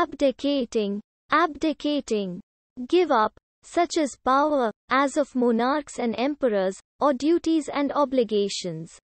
Abdicating. Abdicating. Give up, such as power, as of monarchs and emperors, or duties and obligations.